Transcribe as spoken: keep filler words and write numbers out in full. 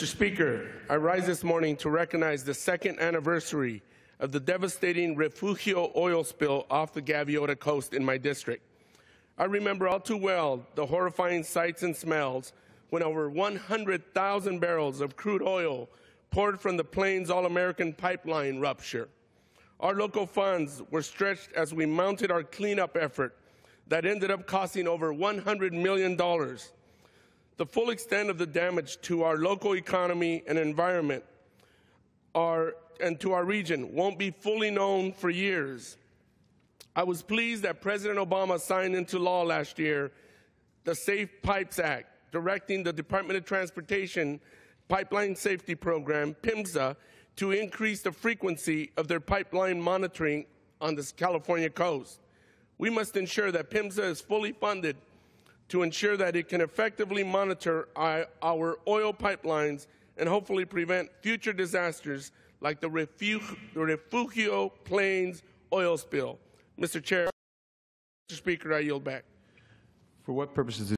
Mister Speaker, I rise this morning to recognize the second anniversary of the devastating Refugio oil spill off the Gaviota coast in my district. I remember all too well the horrifying sights and smells when over one hundred thousand barrels of crude oil poured from the Plains All-American pipeline rupture. Our local funds were stretched as we mounted our cleanup effort that ended up costing over one hundred million dollars. The full extent of the damage to our local economy and environment are, and to our region won't be fully known for years. I was pleased that President Obama signed into law last year the Safe Pipes Act, directing the Department of Transportation Pipeline Safety Program, PHMSA, to increase the frequency of their pipeline monitoring on the California coast. We must ensure that PHMSA is fully funded to ensure that it can effectively monitor our, our oil pipelines and hopefully prevent future disasters like the Refugio, the Refugio Plains oil spill. Mister Chair, Mister Speaker, I yield back. For what purposes?